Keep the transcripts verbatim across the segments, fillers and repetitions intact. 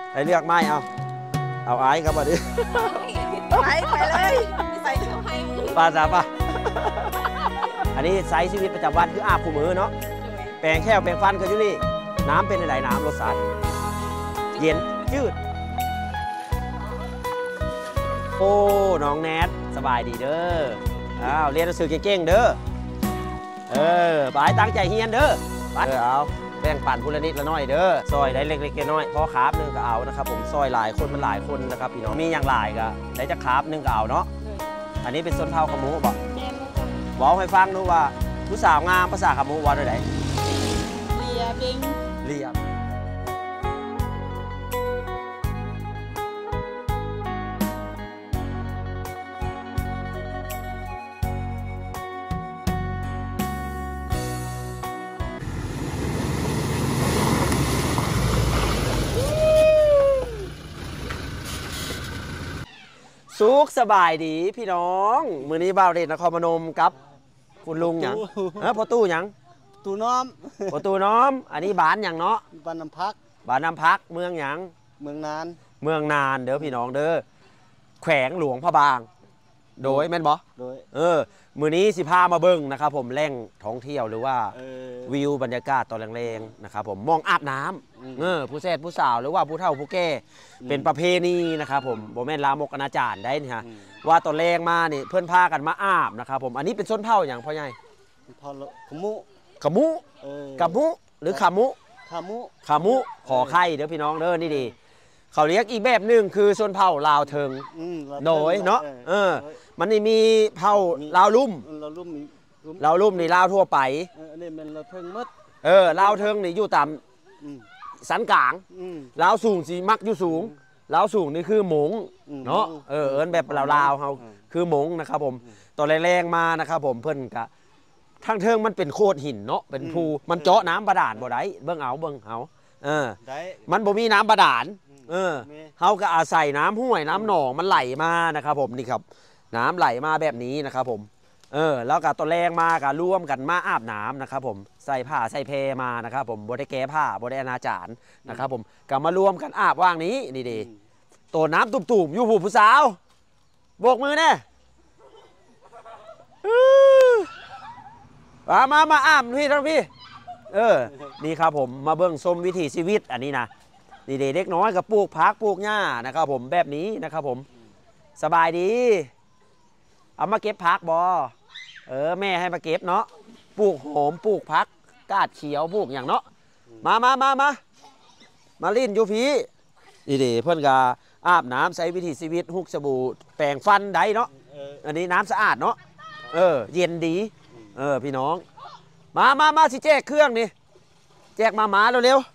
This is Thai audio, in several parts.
ให้เลือกไม้เอาเอาไอ้ครับวันนี้ไปไปเลยใส่เสื้อผ้ามือปลาสาปะอันนี้ไซส์ชีวิตประจำวันคืออาบคู่มือเนาะแปรงแค่แปรงฟันก็อยู่นี่น้ำเป็นอะไรน้ำรสชาติเย็นยืดโอ้น้องแนทสบายดีเด้ออ้าวเรียนหนังสือเก่งๆเด้อเออไปตั้งใจเฮียนเด้อไปเออเอาแบ่งปันพูละนิดละน้อยเด้อซอยได้เล็กๆน้อยๆพอคาบนึงก็เอานะครับผมซอยหลายคนมันหลายคนนะครับพี่น้องมีอย่างหลายก็ได้จะคาบนึงก็เอาเนาะอันนี้เป็นส้นเท้าขมูบอกบอกให้ฟังดูว่าผู้สาวงามภาษาขมูว่าอะไรเลียบิงเรียบสุขสบายดีพี่น้องมือนี้บ่าวเดชนครพนมกับคุณลุงหยังเออพอตู้หยังตู้น้อมพอตู้น้อมอันนี้บ้านหยังเนาะบ้านน้ำพักบ้านน้ำพักเมืองหยังเมืองนานเมืองนานเด้อพี่น้องเด้อแขวงหลวงพระบางโดยแม่นบอโดยเออมือนี้สิพามาเบิ้งนะครับผมแหล่งท่องเที่ยวหรือว่าวิวบรรยากาศตอนแรงๆนะครับผมมองอาบน้ำเออผู้แซ่ผู้สาวหรือว่าผู้เฒ่าผู้แก่เป็นประเพณีนะครับผมโบแม่นลามกอนาจารได้นี่ฮะว่าตอนแรงมานี่เพื่อนพากันมาอาบนะครับผมอันนี้เป็นส้นเผาอย่างพ่อใหญ่พอขมุขมุกมุหรือขามุขามุขามุขอไข่เด้อพี่น้องเด้อนี่ดีเขาเรียกอีกแบบหนึ่งคือส้นเผาลาวเทิงโดยเนาะเออมันนี่มีเผาลาวลุ่มลาวลุ่มลาวลุ่มนี่ลาวทั่วไปอันนี้มันลาวเทิงมัดเออลาวเทิงนี่อยู่ตามสันกลางลาวสูงสีมักอยู่สูงลาวสูงนี่คือหมงเนาะเออเอิ้นแบบลาวๆเขาคือหมงนะครับผมตอนแรงๆมานะครับผมเพิ่นกะทั้งเทิงมันเป็นโคดหินเนาะเป็นภูมันเจาะน้ำบาดาลบ่ได้เบิ่งเอาเบิ่งเอาเออมันบ่มีน้ำบาดาลเออเขาก็อาศัยน้ำห้วยน้ำหนองมันไหลมานะครับผมนี่ครับน้ำไหลมาแบบนี้นะครับผมเออแล้วก็ตอนแรงมาก็ร่วมกันมาอาบน้ำนะครับผมใส่ผ้าใส่เพมานะครับผมบ่ได้แก้ผ้าบ่ได้อนาจารนะครับผมก็มารวมกันอาบว่างนี้นี่ดีตัวน้ำตุ่มๆอยู่ผู้ผู้สาวโบกมือแน่มามามาอาบพี่ทั้งพี่เออนี่ครับผมมาเบิ่งชมวิถีชีวิตอันนี้นะนี่เด็กน้อยกับปลูกพักปลูกหญ้านะครับผมแบบนี้นะครับผมสบายดีเอามาเก็บพักบอเออแม่ให้มาเก็บเนาะปลูกหอมปลูกพักกาดเขียวปลูกอย่างเนาะมามามามามาลิ้นอยู่พี่นี่เด็เพื่อนกาอาบน้ำใช้วิถีชีวิตฮุกสบู่แปรงฟันได้เนาะอันนี้น้ำสะอาดเนาะเออเย็นดีเออพี่น้องมามามาสิแจกเครื่องนี่แจกมาหมาเร็ว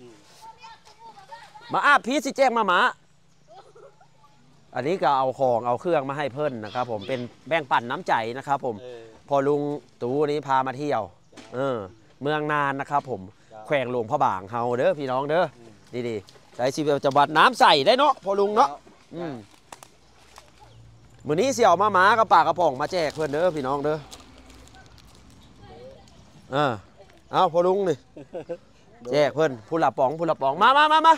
ๆมาอาบพีสิแจกมาหมาอันนี้ก็เอาของเอาเครื่องมาให้เพิ่นนะครับผมเป็นแบ่งปันน้ำใจนะครับผมพอลุงตู่นี้พามาเที่ยวเออเมืองนานนะครับผมแขวงหลวงพระบางเฮาเด้อพี่น้องเด้อดีๆใช้ชีวิตประจำวันน้ำใส่ได้เนาะพอลุงเนาะอืมมื้อนี้เสี่ยวมาหมากระปากกระป๋องมาแจกเพื่อนเด้อพี่น้องเด้อเออเอาพอลุงนี่แจกเพื่อนผู้ละป๋องผู้ละป๋องมามามามา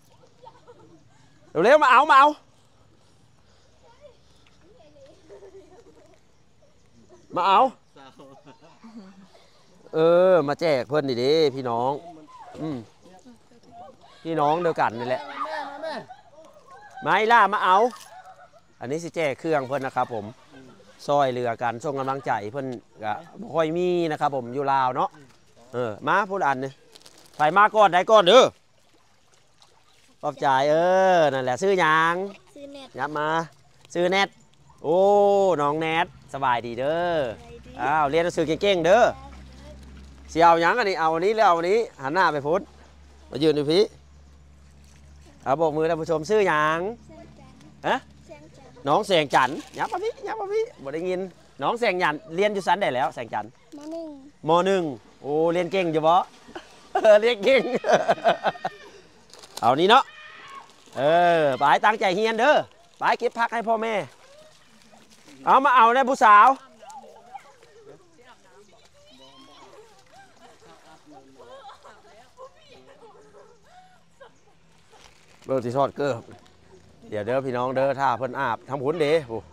เร็วๆมาเอามาเอามาเอาเออมาแจกเพื่อนดิพี่น้องอืมพี่น้องเดียวกันนี่แหละไม่ล่ามาเอาอันนี้สิแจกเครื่องเพื่อนนะครับผมซอยเรือกันส่งกำลังใจเพื่อนกะบ่ค่อยมีนะครับผมอยู่ลาวเนาะเออมาพูดอันนี่ไปมาก่อนได้ก่อนเด้อขอบใจเออนั่นแหละซื้อยังซื้อเน็ตยับมาซื้อเน็ตโอ้น้องแนทสบายดีเด้ออ้าวเรียนหนังสือเก่งๆเด้อเสี่ยวยังอันนี้เอาอันนี้แล้วเอาอันนี้หันหน้าไปพุทธมายืนดูพี่เอาโบกมือท่านผู้ชมซื้อยังฮะน้องแสงจันทร์ยับมาพี่ยับมาพี่บ่ได้ยินน้องแสงจันทร์เรียนอยู่ชั้นไหนแล้วแสงจันทร์มหนึ่งมหนึ่งโอ้เรียนเก่งอยู่บ่เรียนเก่งเอานี้เนาะเออไปตั้งใจเฮียนเด้อไปเก็บพักให้พ่อแม่เอามาเอาในผู้สาวเบิ่งที่ทอดเกลือเดี๋ยวเด้อพี่น้องเด้อถ้าเพิ่นอาบทำผุนเด้โอ้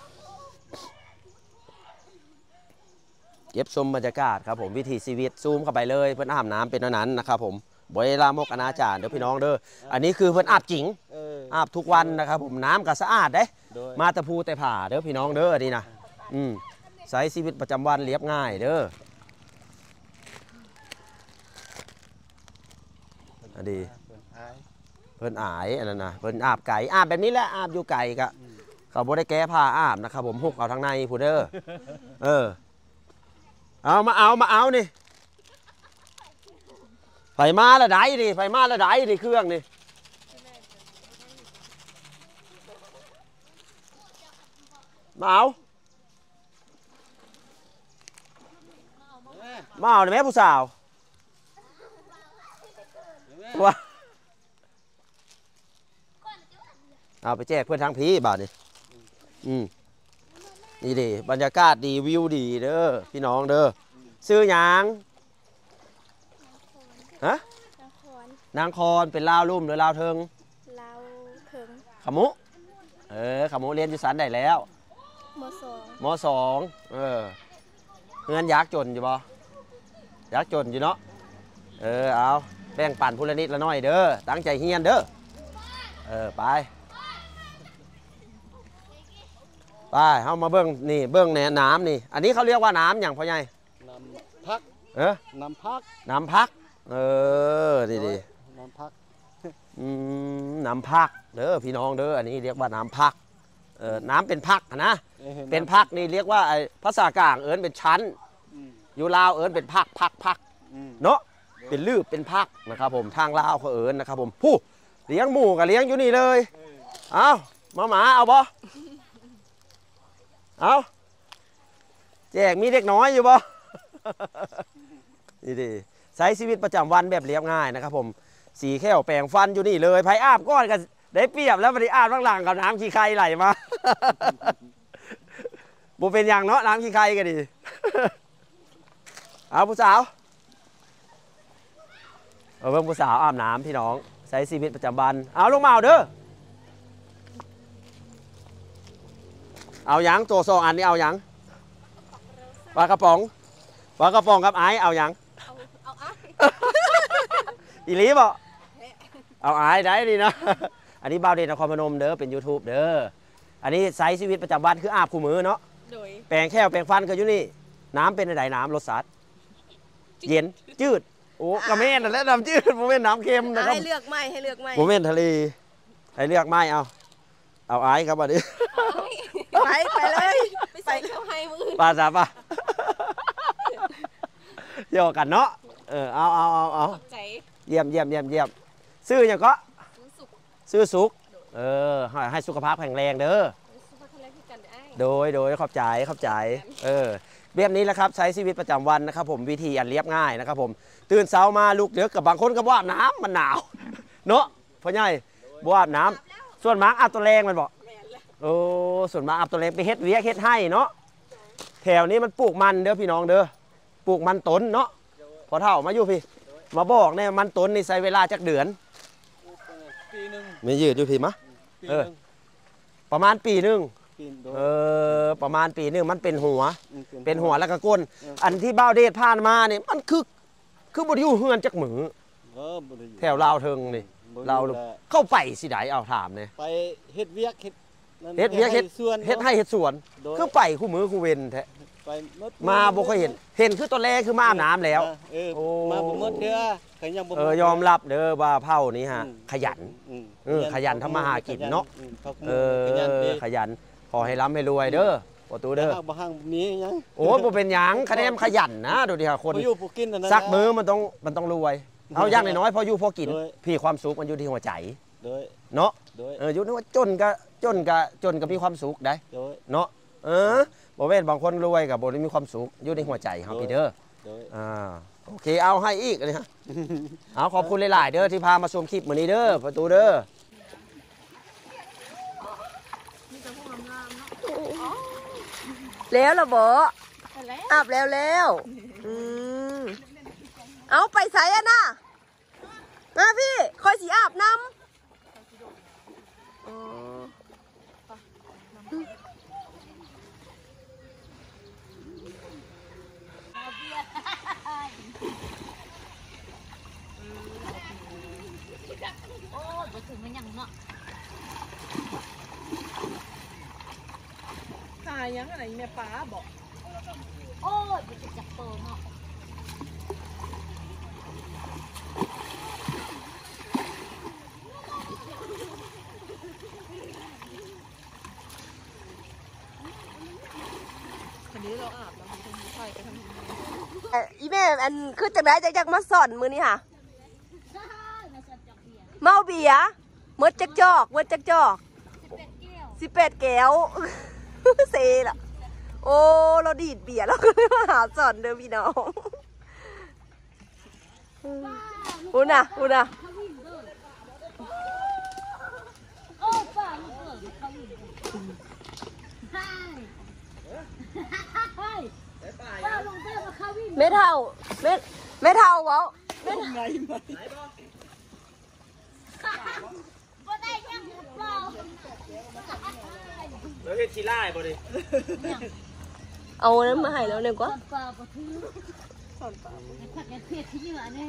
เก็บชมบรรยากาศครับผมวิถีชีวิตซูมเข้าไปเลยเพิ่นอาบน้ำเป็นนั้นนะครับผมบ่ได้ลามกอนาจารเด้อพี่น้องเด้ออันนี้คือเพิ่นอาบจริงอาบทุกวันนะครับผมน้ำก็สะอาดเด้มาตะพูแต่ผ่าเด้อพี่น้องเด้อนี่นะอืมใช้ชีวิตประจำวันเรียบง่ายเด้ออดีเพิ่นอายอันนั้นนะเพิ่นอาบไก่อาบแบบนี้แหละอาบอยู่ไก่กะเขาบ่ได้แก้ผ้าอาบนะครับผมหุกเอาทางในผู้เด้อเออเอามาเอามาเอานี่ไฟมาละได้ดิไฟมาละได้ดิเครื่องนี่มาเอามาเอาได้ไหมผู้สาวว่าเอาไปแจกเพื่อนทางพี่บาทนี่อืมนี่ดิบรรยากาศดีวิวดีเด้อพี่น้องเด้อซื้อหยังฮะนางคอนเป็นลาวลุ่มหรือลาวเทิงลาวเทิงขมุเออขมุเรียนอยู่สันได้แล้วมสองมสองเออเงินยักจนอยู่บ่ยักจนอยู่เนาะเออเอาแบ่งปั่นพูละนิดละน้อยเด้อตั้งใจเฮียนเด้อเออไปไปเอามาเบิ้งนี่เบิ้งแหนน้ำนี่อันนี้เขาเรียกว่าน้ำอย่างพ่อใหญ่น้ำพักเออน้ำพักน้ำพักเออดีดีน้ำพักอืมน้ำพักเด้อพี่น้องเด้ออันนี้เรียกว่าน้ำพักเออน้ำเป็นพักนะเป็นพักนี่เรียกว่าไอ้ภาษากลางเอิญเป็นชั้นอยู่ลาวเอิญเป็นพักพักพักเนาะเป็นลืบเป็นพักนะครับผมทางลาวเขาเอิญนะครับผมผู้เลี้ยงหมูกับเลี้ยงอยู่นี่เลยเอามาหมาเอาบ่เอาแจกมีเด็กน้อยอยู่บ่นี่ดิใช้ชีวิตประจำวันแบบเรียบง่ายนะครับผมสีแค่วแปรงฟันอยู่นี่เลยไผ่อาบก้อนกันได้เปรียบแล้วไปอาบข้างหลังกับน้ำขี้ไข่ไหลมาโบเป็นอย่างเนาะน้ำขี้ไข่กันดิเอาผู้สาวเอาเพิ่งผู้สาวอาบน้ำพี่น้องใช้ชีวิตประจำวันเอาลงมาเอาเด้อเอาหยังตัวซองอันนี้เอาหยังปลากระป๋องปลากระป๋องกับไอเอาหยังเอาเอาไออีลีบ่เอาไอได้ดีนะอันนี้บ่าวเดชนครพนมเด้อเป็น ยูทูบ เด้ออันนี้ใช้ชีวิตประจำวันคืออาบคู่มือเนาะแปรงแค่แปรงฟันก็อยู่นี่น้ำเป็นอะไรน้ำรสชาติเย็นจืดโอ้กระเม็ดและน้ำจืดโมเมนต์น้ำเค็มนะครับให้เลือกไม่ให้เลือกไม่โมเมนต์ทะเลให้เลือกไม่เอาเอาไอครับวันนี้ไปไปเลยไปใส่เข้าให้มือปลาจ้าปะโยกันเนาะเออเอาเอาเอาเอาเยี่ยมเยี่ยมเยี่ยมเยี่ยมซื้ออย่างก็ซื้อสุกเออให้สุขภาพแข็งแรงเด้อโดยโดยขอบใจขอบใจเออแบบนี้แหละครับใช้ชีวิตประจำวันนะครับผมวิธีอันเรียบง่ายนะครับผมตื่นเช้ามาลุกเดือกกับบางคนก็บ่อาบน้ำมันหนาวเนาะพ่อใหญ่บ่อาบน้ำส่วนมากอาบตัวแรงมันบอกโอ้ส่วนมากอาบตัวแรงไปเฮ็ดเวียกเฮ็ดให้เนาะแถวนี้มันปลูกมันเด้อพี่น้องเด้อปลูกมันต้นเนาะพอเท่ามาอยู่พี่มาบอกเนี่ยมันต้นนี่ใช้เวลาจักเดือนปีนึงไม่ยืดอยู่พี่มะเออประมาณปีนึงเออประมาณปีนึงมันเป็นหัวเป็นหัวแล้วก็ก้นอันที่บ้าวเดชผ่านมาเนี่ยมันคือคือบริยูเฮือนจักหมือแถวลาวเทิงนี่เราเข้าไปสิไดเอาถามเนี่ยไปเฮ็ดเวียกเฮ็ดเฮ็ดเวียกเฮ็ดสวนเฮ็ดให้เฮ็ดสวนคือไปคู่มือคู่เวนแท้มาบ่เคยเห็นเห็นคือตอนแรกคือมาอาบน้ำแล้วโอ้มาบ่หมดเด้อเออยอมรับเด้อว่าเผ่านี้ฮะขยันเออขยันทำมาหากินเนาะเออขยันขอให้ร่ำให้รวยเด้อประตูเด้อบ่ห่างมีหยังโอ้บ่เป็นหยังคะแนนขยันนะดูดิค่ะคนซักมือมันต้องมันต้องรวยเอาอย่างน้อยๆพออยู่พอกินพี่ความสุขมันอยู่ที่หัวใจเนาะเอออยู่ที่ว่าจนก็จนก็จนก็มีความสุขได้เนาะเออบ่เว้นบางคนรวยกับบ่ได้มีความสุขอยู่ในหัวใจครับพี่เด้ออ่าโอเคเอาให้อีกเลยฮะเอาขอบคุณหลายๆเด้อที่พามาชมคลิปมื้อนี้เด้อประตูเด้อแล้วเหรอบ่อาบแล้วแล้วอืมเอาไปใส่อะนะมาพี่คอยสีอาบน้ำถึงมันยังเนาะตายยังอะไรแม่ป้าบอกโอ้ยไปจับโตเนาะอันนี้เราอาบน้ำทำไฟไปทำอีแม่อันคือจังไดจักจักมาสอนมือนี่ค่ะเมาเบียร์มดจักจอกมดจักจอกสิบแปดแก้วเซล่ะโอ้เราดีดเบียร์เราก็เลยมาหาสอนเด้อพี่น้องอุน่ะอุน่ะโอ้ป้าลูกเอ๋ยเขาอยู่ใช่ป้าลงเต้มาเข้าวิ่งเม็ดเท่าเม็ดเม็ดเท่าเว้าเม็ดไงไหมบ่ได้ยังหรือเปล่าแล้วเฮ็ดขี้ไล่บ่ดิเอานั้นมาให้แล้วเนี่ยกว่าป้าบ่ถือสอนป้าขัดแกเพียรที่เหลือนี่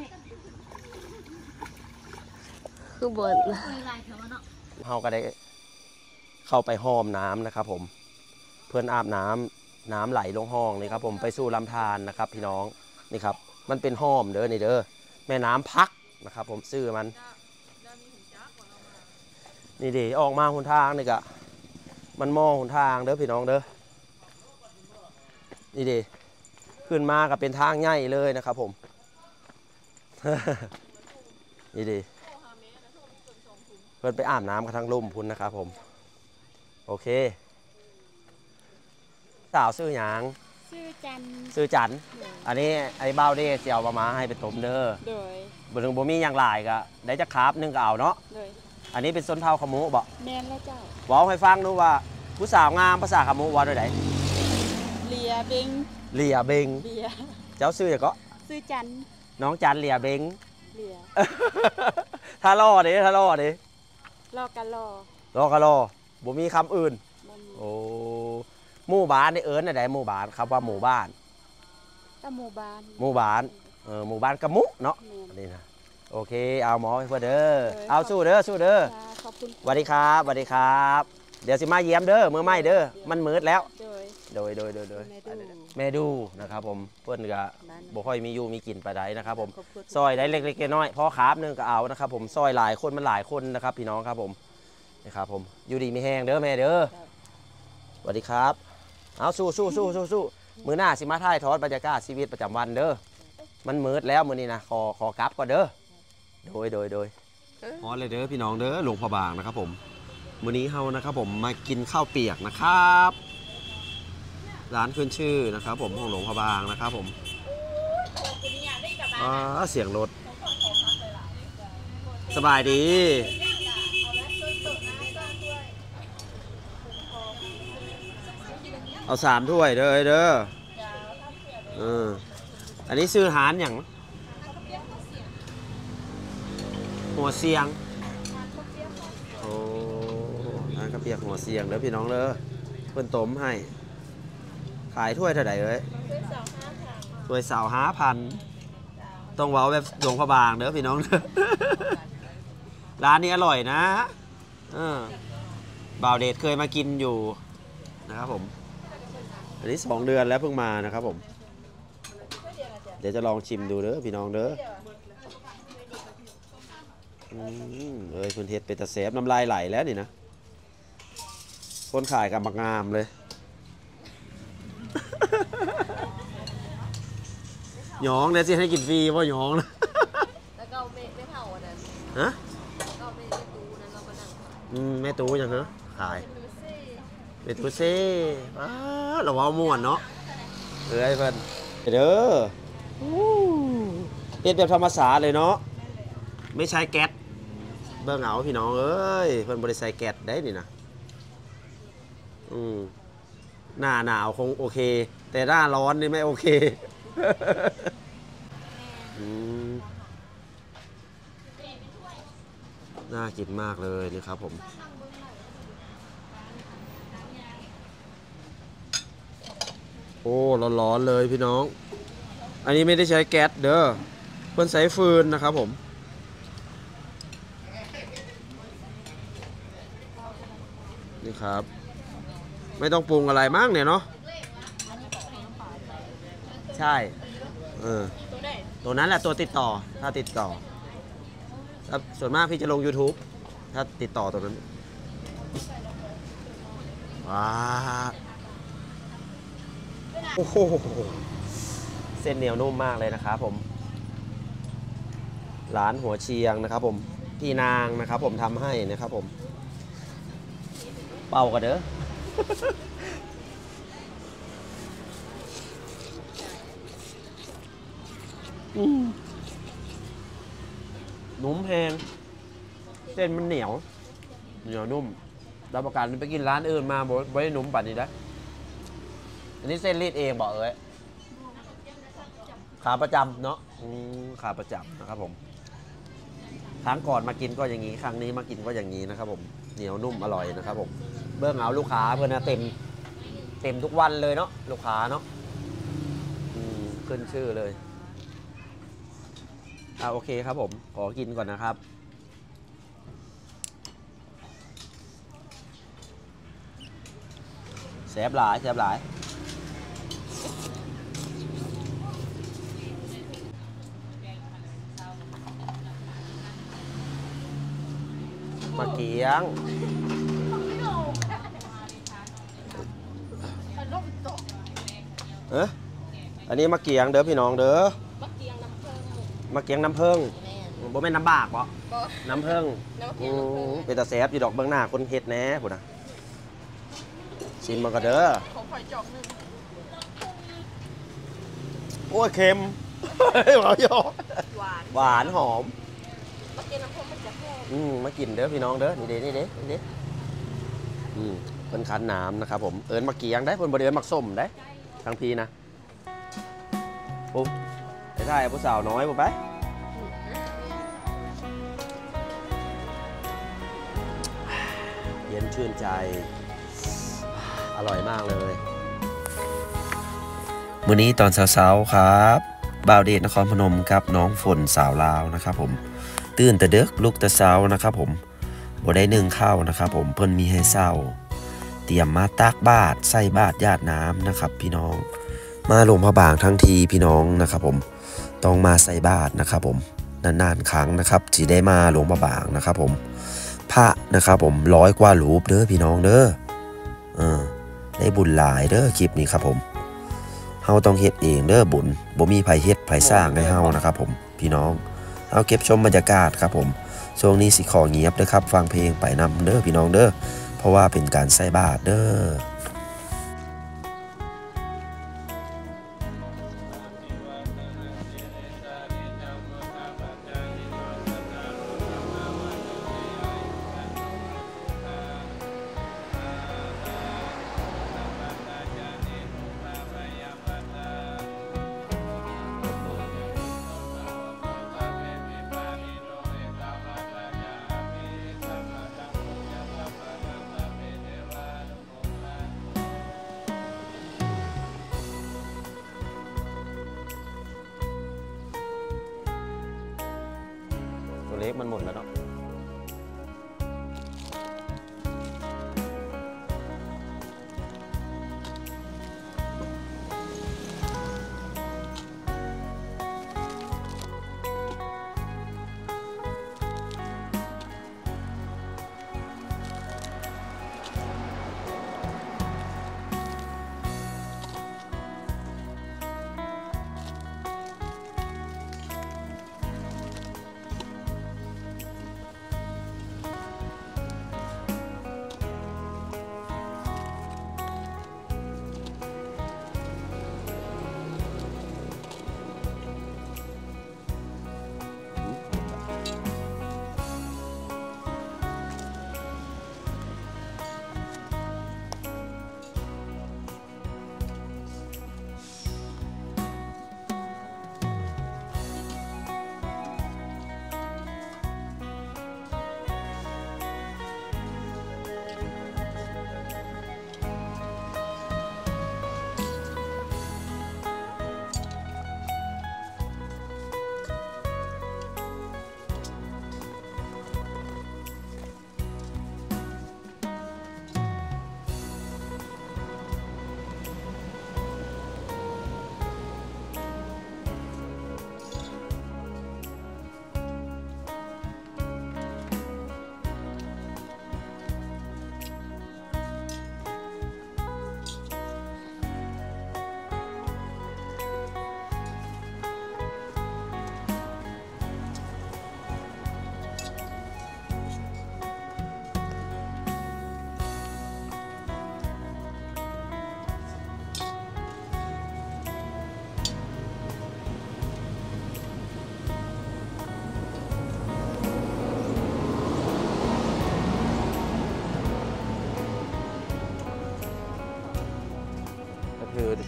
คือบนเคยลายเถอะเนาะเฮาก็ได้เข้าไปห้อมน้ำนะครับผมเพื่อนอาบน้ำน้ำไหลลงห้องนี่ครับผมไปสู่ลำธารนะครับพี่น้องนี่ครับมันเป็นห้อมเด้อนี่เด้อแม่น้ำพักนะครับผมซื้อมันนี่ดิออกมาหนทางนี่กะมันมองหนทางเด้อพี่น้องเด้อนี่ดิขึ้นมาก็เป็นทางใหญ่เลยนะครับผม นี่ดิเพื่อนไปอาบน้ำกันทั้งลุ่มพุ่นนะครับผมโอเคสาวซื้อหยางชื่อจันซื้อจันอันนี้ไอ้เบ้าเด้เสียวประมาให้ไปต้มเด้อโดยบนถึงบ่มีอย่างหลายก็ได้จะคราบหนึงก็เอาเนาะโดยอันนี้เป็นส้นเท้าขมูบ่แมนแล้วเจ้าบอกให้ฟังดูว่าผู้สาวงามภาษาขมูว่าด้วยไหนเลียเบงเหลียเบงเลียเจ้าซื้ออย่างก็ซื้อจันน้องจันเหลียเบงเลียถ้าล่อดิถ้าล่อดิรอกันรอรอก็รอบ่มีคำอื่นบ่มีโอ้หมู่บ้านนี่เอิ้นอะไรหมู่บ้านครับว่าหมู่บ้านตะหมู่บ้านหมู่บ้านเออหมู่บ้านกะมุเนาะแมนอันนี้นะโอเคเอาหมอให้เพื่อนเด้อเออเอาสู้เด้อสู้เด้อจ้าขอบคุณสวัสดีครับสวัสดีครับ เดี๋ยวสิมาเยี่ยมเด้อเมื่อไม่เด้อมันมืดแล้วโดยโดยโดยโดยโดยแม่ดูแม่ดูนะครับผมเพื่อนก็นั่นบ่ค่อยมีอยู่มีกินไปได้นะครับผมขอบคุณซอยได้เล็กๆน้อยๆพอขาบหนึงก็เอานะครับผมซอยหลายคนมันหลายคนนะครับพี่น้องครับผมนะครับผมอยู่ดีมีแห้งเด้อแม่เด้อสวัสดีครับเอาสู้สู้สู้สู้สู้มือหน้าสิมาถ่ายทอดบรรยากาศชีวิตประจำวันเด้อมันมืดแล้วมื้อนี้นะขอขอกลับก่อนเด้อโดยโดยโดยพอเลยเด้อพี่น้องเด้อหลวงพระบางนะครับผมมื้อนี้เฮานะครับผมมากินข้าวเปียกนะครับร้านขึ้นชื่อนะครับผมของหลวงพระบางนะครับผมอ่าเสียงรถสบายดีเอาสามถ้วยเด้อเด้อเอออันนี้ซื้อหารอย่างหัวเสียงโอ้ร้านกระเปียกหัวเสียงเด้อพี่น้องเด้อเพิ่นต้มให้ขายถ้วยเท่าไหร่เอ้ยถ้วยสาวห้าพันต้องเว้าแบบหลวงพระบางเด้อพี่น้องเด้อ ร้านนี้อร่อยนะเออบ่าวเดชเคยมากินอยู่นะครับผมอันนี้สองเดือนแล้วเพิ่งมานะครับผมเดี๋ยวจะลองชิมดูเด้อพี่น้องเด้ออืมเอ้ยคุณเทศเป็นตะเสบน้ำลายไหลแล้วนี่นะคนขายกับบักงามเลย หยองเดี๋ยวสิให้กินฟรีว่าหยองนะแล้วก็ไม่ไม่เท่าอันนั้นฮะก็ไม่ไม่ดูนั้นเราก็นั่งอืมแม่ตู้ยังเหรอขายแม่ตู้เซ่อ้าเราว่าม่วนเนาะเอ้ยเพิ่นเด้ออู้เฮ็ดแบบธรรมศาสตร์เลยเนาะไม่ใช้แก๊สเบิ่งเอาพี่น้องเอ้ยเพิ่นบ่ได้ใส่แก๊สได้นี่นะอืมหน้าหนาวคงโอเค แต่หน้าร้อนนี่ไม่โอเค อืมน่ากินมากเลยนะครับผมโอ้ร้อนๆเลยพี่น้อง อันนี้ไม่ได้ใช้แก๊สเด้อเพิ่นใช้ฟืนนะครับผมนี่ครับ ไม่ต้องปรุงอะไรมากเนี่ยเนาะใช่เออตัวนั้นแหละตัวติดต่อถ้าติดต่อถ้าส่วนมากพี่จะลง YouTube ถ้าติดต่อตัวนั้นว้าโอ้โหเส้นเหนียวนุ่มมากเลยนะครับผมร้านหัวเชียงนะครับผมพี่นางนะครับผมทำให้นะครับผมเป่ากันเด้อ นุ่มแพงเส้นมันเหนียวเหนียวนุ่มรับประกันไปกินร้านอื่นมาบ่ไม่ได้นุ่มป่านนี้นะอันนี้เส้นรีดเองบอกเอ้ยขาประจำเนาะขาประจำนะครับผมครั้งก่อนมากินก็อย่างนี้ครั้งนี้มากินก็อย่างนี้นะครับผมเหนียวนุ่มอร่อยนะครับผมเบื้องเอาลูกค้าเพื่อนนะเต็มเต็มทุกวันเลยเนาะลูกค้าเนาะขึ้นชื่อเลยอ่าโอเคครับผมขอกินก่อนนะครับแซ่บหลายแซ่บหลายมะเกียงเอ๊ะอันนี้มะเกียงเด้อพี่น้องเด้อมะเกียงน้ำเพิ่งมะเกียงน้ำเพิ่งบ่แม่นน้ำบากบ่น้ำเพิ่งเป็นตาแซ่บอยู่ดอกเบื้องหน้าคนเฮ็ดแน่พุ่นนะชิมมันก็เด้อของข่อยจอกนึงโอ้ยเค็มหวานหวานหวานหอมมะเกียงน้ำเพิ่งมันจะแห้งอืมมากินเด้อพี่น้องเด้อนี่เด้นี่เด้นี่เด้อืมเพิ่นคั้นน้ำนะครับผมเอิ้นมะเกียงได้เพิ่นบ่ได้เอิ้นมักส้มได้ทางพี่นะปุ๊บไอ้ท่ายผู้สาวน้อยปุ๊บไปเย็นชื่นใจอร่อยมากเลยมื้อนี้ตอนเช้าๆครับบ่าวเดชนครพนมกับน้องฝนสาวลาวนะครับผมตื่นแต่ดึกลุกแต่เช้านะครับผมบ่ได้นึ่งข้าวนะครับผมเพิ่นมีให้เช้าเตรียมมาตักบาตรใส่บาตรญาติน้ำนะครับพี่น้องมาหลวงพระบางทั้งทีพี่น้องนะครับผมต้องมาใส่บาตรนะครับผมนานๆครั้งนะครับที่ได้มาหลวงพระบางนะครับผมพระนะครับผมร้อยกว่ารูปเด้อพี่น้องเด้อเออได้บุญหลายเด้อคลิปนี้ครับผมเฮาต้องเฮ็ดเองเด้อบุญบ่มีไผเฮ็ดไผสร้างให้เฮานะครับผมพี่น้องเอาเก็บชมบรรยากาศครับผมช่วงนี้สิขอเงียบเด้อครับฟังเพลงไปนำเด้อพี่น้องเด้อเพราะว่าเป็นการใส่บาตรเด้อเล็กมันหมดแล้วเนาะ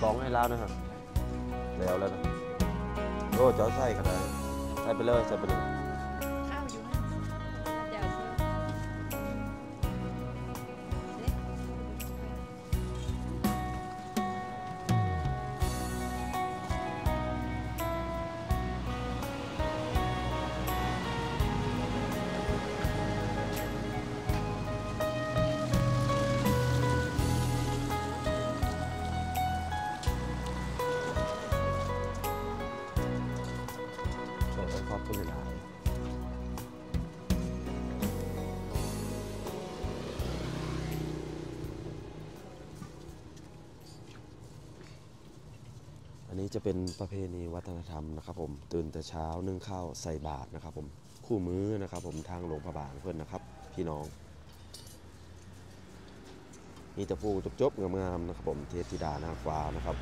กองให้แล้วนะครับแล้วแล้วนะโอ้เจ้าใส่กันเลยใส่ไปเลยใส่ไปเลยข้าวอยู่นั่นเดี๋ยวขอบคุณหลายอันนี้จะเป็นประเพณีวัฒนธรรมนะครับผมตื่นแต่เช้านึ่งข้าวใส่บาตรนะครับผมคู่มือนะครับผมทางหลวงพระบางเพื่อนนะครับพี่น้องมีแต่ผู้จบๆงามๆนะครับผมเทพธิดานางฟ้านะครับ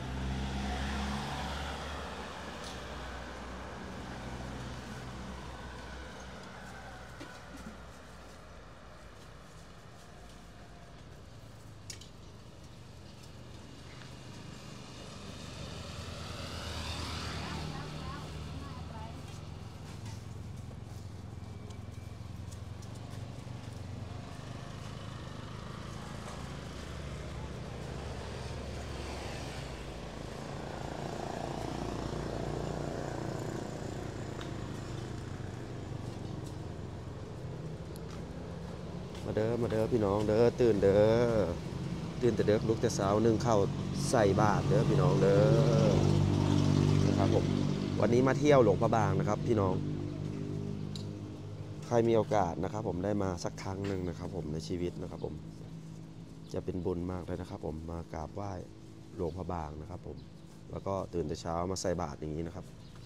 มาเด้อมาเด้อพี่น้องเด้อตื่นเด้อตื่นแต่เด้อลุกแต่เช้านึ่งข้าวใส่บาตรเด้อพี่น้องเด้อนะครับผมวันนี้มาเที่ยวหลวงพระบางนะครับพี่น้องใครมีโอกาสนะครับผมได้มาสักครั้งหนึ่งนะครับผมในชีวิตนะครับผมจะเป็นบุญมากเลยนะครับผมมากราบไหว้หลวงพระบางนะครับผมแล้วก็ตื่นแต่เช้ามาใส่บาตรอย่างนี้นะครับ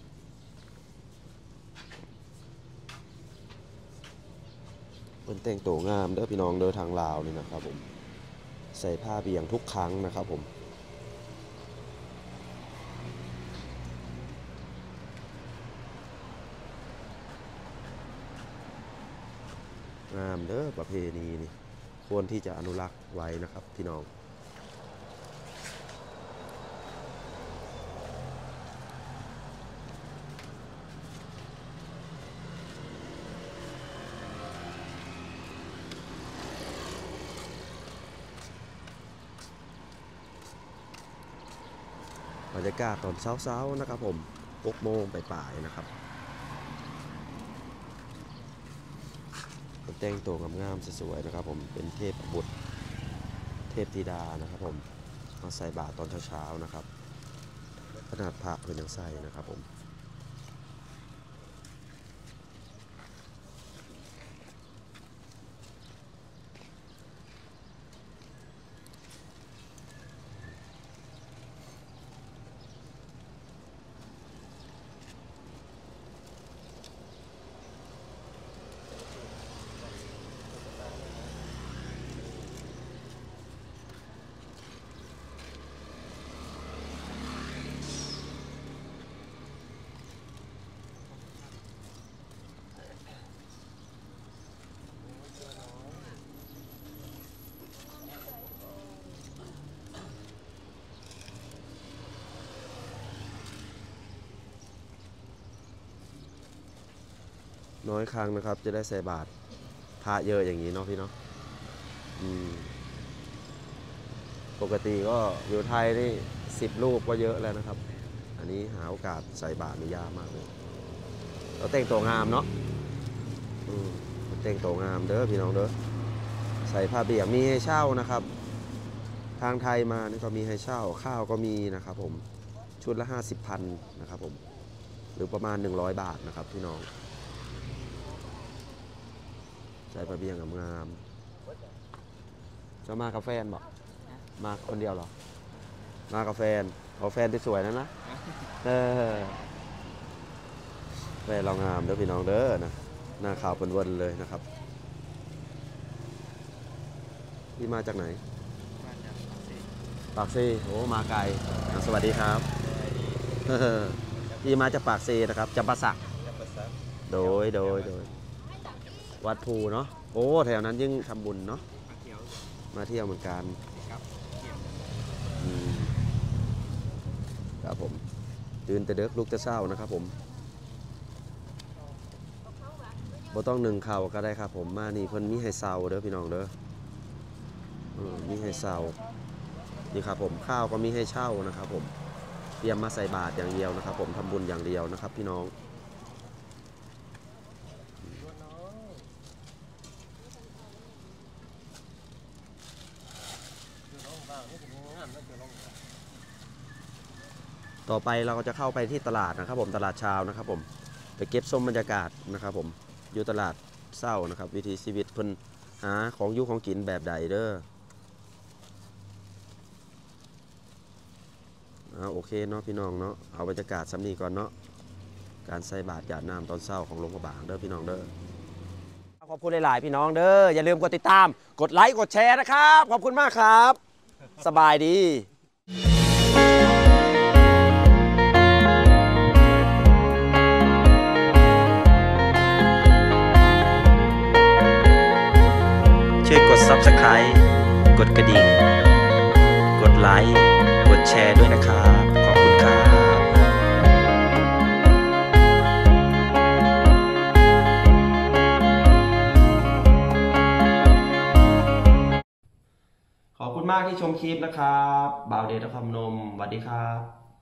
เป็นแต่งตัวงามเด้อพี่น้องเด้อทางลาวนี่นะครับผมใส่ผ้าเบี่ยงทุกครั้งนะครับผมงามเด้อประเพณีนี่ควรที่จะอนุรักษ์ไว้นะครับพี่น้องบรรยากาศตอนเช้าๆนะครับผมหกโมงปลายๆนะครับแต่งตัวงามๆสวยๆนะครับผมเป็นเทพบุตรเทพธิดานะครับผมมาใส่บาตรตอนเช้าๆนะครับขนาดพระเพิ่นยังใส่นะครับผมน้อยครั้งนะครับจะได้ใส่บาตรพระเยอะอย่างนี้เนาะพี่เนาะอืมปกติก็อยู่ไทยนี่สิบรูปก็เยอะแล้วนะครับอันนี้หาโอกาสใส่บาตรนี่ยากมากเลยเราแต่งตัวงามเนาะอืมแต่งตัวงามเด้อพี่น้องเด้อใส่ผ้าเบี่ยงมีให้เช่านะครับทางไทยมานี่ก็มีให้เช่าข้าวก็มีนะครับผมชุดละห้าสิบพันนะครับผมหรือประมาณหนึ่งร้อยบาทนะครับพี่น้องใส่ผ้าเบี่ยงงามๆจะมากับแฟนบอกมาคนเดียวเหรอมากับแฟนเอาแฟนที่สวยนั่นนะเออแฟนเรางามเด้อพี่น้องเด้อนะหน้าขาวเป็นวันเลยนะครับพี่มาจากไหนปากซีโอ้มาไกลสวัสดีครับพี่มาจากปากซีนะครับจำปาสักโดยโดยโดยวัดภูเนาะโอ้แถวนั้นยิ่งทำบุญเนาะมาเที่ยวเหมือนกันครับผมตื่นแต่เด็กลุกแต่เช้านะครับผมบ่ต้องหนึ่งข่าวก็ได้ครับผมมานี่เพิ่นมีให้เซาเด้อพี่น้องเด้อมีให้เซานี่ครับผมข้าวก็มีให้เช่านะครับผมเตรียมมาใส่บาตรอย่างเดียวนะครับผมทำบุญอย่างเดียวนะครับพี่น้องต่อไปเราก็จะเข้าไปที่ตลาดนะครับผมตลาดเช้านะครับผมไปเก็บส้มบรรยากาศนะครับผมอยู่ตลาดเศร้านะครับวิถีชีวิตเพิ่นหาของอยู่ของกินแบบใดเด้อเอาโอเคเนาะพี่น้องเนาะเอาบรรยากาศสำนีก่อนเนาะการใส่บาตรหยาดน้ำตอนเช้าของหลวงพ่อบางเด้อพี่น้องเด้อขอบคุณหลายๆพี่น้องเด้ออย่าลืมกดติดตามกดไลค์กดแชร์นะครับขอบคุณมากครับสบายดีช่วยกด ซับสไครบ์ กดกระดิ่งกดไลค์กดแชร์ด้วยนะครับขอบคุณครับขอบคุณมากที่ชมคลิปนะครับบ่าวเดชนครพนมสวัสดีครับ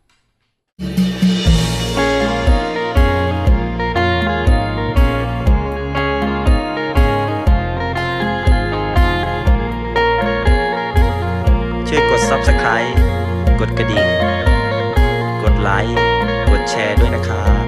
ช่วยกด ซับสไครบ์ กดกระดิ่งกดไลค์กดแชร์ด้วยนะครับ